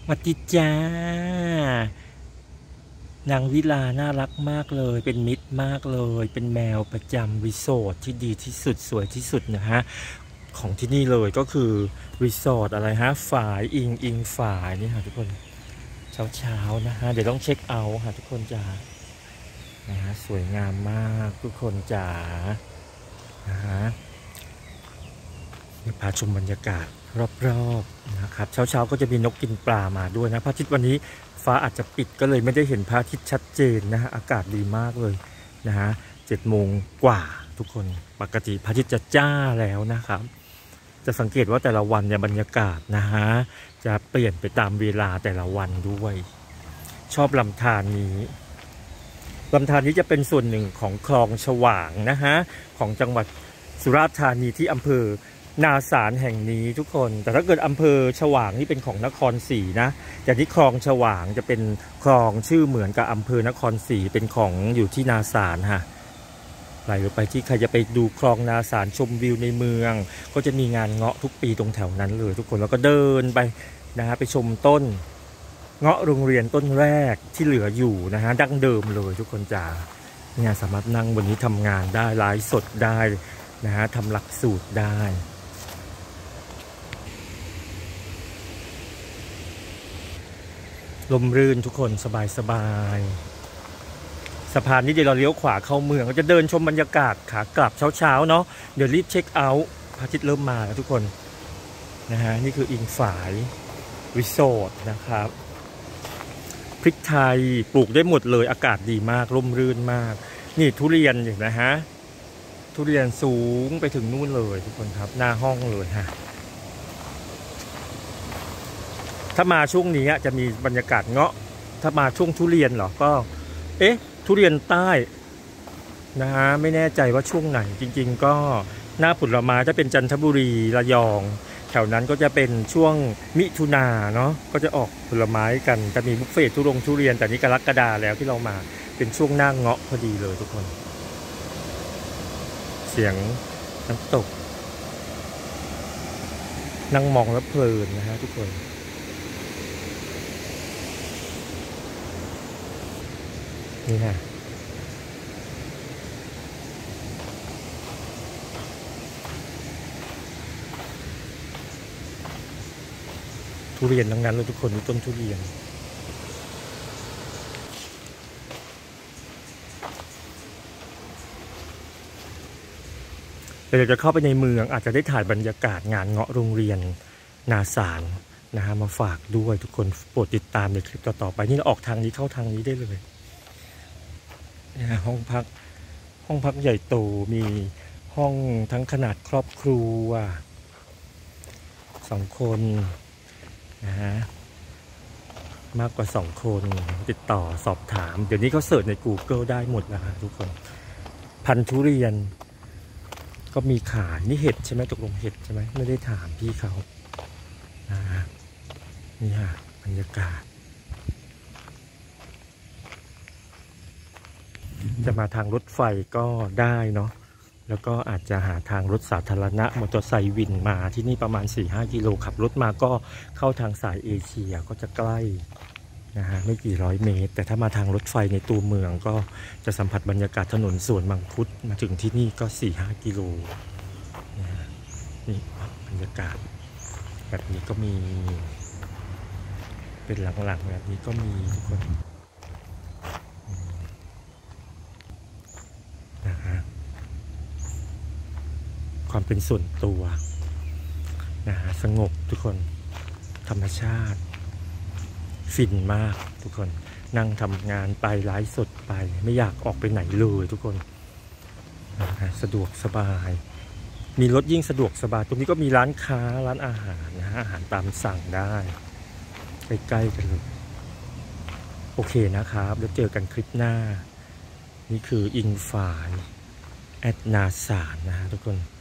วัดดีจ้านางวิลาน่ารักมากเลยเป็นมิตรมากเลยเป็นแมวประจำรีสอร์ทที่ดีที่สุดสวยที่สุดนะฮะของที่นี่เลยก็คือรีสอร์ทอะไรฮะฝายอิงฝายนี่ค่ะทุกคนเช้านะฮะเดี๋ยวต้องเช็คเอาท์ค่ะทุกคนจ้านะฮะสวยงามมากทุกคนจ้านะฮะพาชมบรรยากาศรอบๆนะครับเช้าก็จะมีนกกินปลามาด้วยนะพระอาทิตย์วันนี้ฟ้าอาจจะปิดก็เลยไม่ได้เห็นพระอาทิตย์ชัดเจนนะฮะอากาศดีมากเลยนะฮะ7 โมงกว่าทุกคนปกติพระอาทิตย์จะจ้าแล้วนะครับจะสังเกตว่าแต่ละวันเนี่ยบรรยากาศนะฮะจะเปลี่ยนไปตามเวลาแต่ละวันด้วยชอบลำธารนี้จะเป็นส่วนหนึ่งของคลองฉวางนะฮะของจังหวัดสุราษฎร์ธานีที่อำเภอนาสารแห่งนี้ทุกคนแต่ถ้าเกิดอำเภอฉวางนี่เป็นของนครศรีนะแต่ที่คลองฉวางจะเป็นคลองชื่อเหมือนกับอำเภอนครศรีเป็นของอยู่ที่นาสารฮะไหลลงไปที่ใครจะไปดูคลองนาสารชมวิวในเมืองก็จะมีงานเงาะทุกปีตรงแถวนั้นเลยทุกคนแล้วก็เดินไปนะฮะไปชมต้นเงาะโรงเรียนต้นแรกที่เหลืออยู่นะฮะดั้งเดิมเลยทุกคนจ้าเนี่ยสามารถนั่งบนนี้ทำงานได้ไลฟ์สดได้นะฮะทำหลักสูตรได้ลมรื่นทุกคนสบายสะพานนี้เดี๋ยวเราเลี้ยวขวาเข้าเมืองก็จะเดินชมบรรยากาศขากลับเช้าเนาะเดี๋ยวรีบเช็คเอาท์พระอาทิตย์เริ่มมาแล้วทุกคนนะฮะนี่คืออิงฝายรีสอร์ทนะครับพริกไทยปลูกได้หมดเลยอากาศดีมากร่มรื่นมากนี่ทุเรียนเห็นไหมฮะทุเรียนสูงไปถึงนู่นเลยทุกคนครับหน้าห้องเลยฮะถ้ามาช่วงนี้จะมีบรรยากาศเงาะถ้ามาช่วงทุเรียนเหรอก็ทุเรียนใต้นะฮะไม่แน่ใจว่าช่วงไหนจริงๆก็หน้าผลไม้จะเป็นจันทบุรีระยองแถวนั้นก็จะเป็นช่วงมิถุนาเนาะก็จะออกผลไม้กันจะมีบุฟเฟ่ต์ทุเรียนแต่นี้กรกฎาแล้วที่เรามาเป็นช่วงหน้าเงาะพอดีเลยทุกคนเสียงน้ำตกนั่งมองแล้วเพลินนะฮะทุกคนนี่ฮะทุเรียนทั้งนั้นเลยทุกคนมีต้นทุเรียนเดี๋ยวจะเข้าไปในเมืองอาจจะได้ถ่ายบรรยากาศงานเงาะโรงเรียนนาสารนะฮะมาฝากด้วยทุกคนโปรดติดตามในคลิปต่อไปนี่เราออกทางนี้เข้าทางนี้ได้เลยห้องพักใหญ่โตมีห้องทั้งขนาดครอบครัว2 คนนะฮะมากกว่า2 คนติดต่อสอบถามเดี๋ยวนี้เขาเสิร์ชใน Google ได้หมดแล้วฮะทุกคนพันธุ์ทุเรียนก็มีขายนี่เห็ดใช่ไหมตกลงเห็ดใช่ไหมไม่ได้ถามพี่เขานะฮะนี่ฮะบรรยากาศจะมาทางรถไฟก็ได้เนาะแล้วก็อาจจะหาทางรถสาธารณะมอเตอร์ไซค์วินมาที่นี่ประมาณ 4-5 กิโลขับรถมาก็เข้าทางสายเอเชียก็จะใกล้นะฮะไม่กี่ร้อยเมตรแต่ถ้ามาทางรถไฟในตัวเมืองก็จะสัมผัสบรรยากาศถนนสวนมังคุดมาถึงที่นี่ก็ 4-5 กิโลนะนี่บรรยากาศแบบนี้ก็มีเป็นหลังๆแบบนี้ก็มีทุกคนนะฮะความเป็นส่วนตัวนะฮะสงบทุกคนธรรมชาติฟินมากทุกคนนั่งทำงานไปไลฟ์สดไปไม่อยากออกไปไหนเลยทุกคนนะฮะสะดวกสบายมีรถยิ่งสะดวกสบายตรงนี้ก็มีร้านค้าร้านอาหารนะฮะอาหารตามสั่งได้ใกล้ๆกันเลยโอเคนะครับแล้วเจอกันคลิปหน้านี่คืออิงฝายแอดนาสารนะฮะทุกคน